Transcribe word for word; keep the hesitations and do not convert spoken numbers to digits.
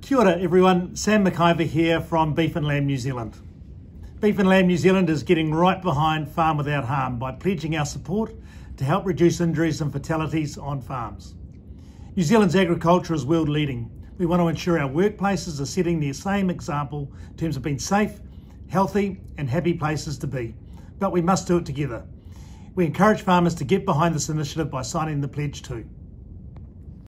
Kia ora everyone, Sam McIver here from Beef and Lamb New Zealand. Beef and Lamb New Zealand is getting right behind Farm Without Harm by pledging our support to help reduce injuries and fatalities on farms. New Zealand's agriculture is world leading. We want to ensure our workplaces are setting the same example in terms of being safe, healthy and happy places to be. But we must do it together. We encourage farmers to get behind this initiative by signing the pledge too.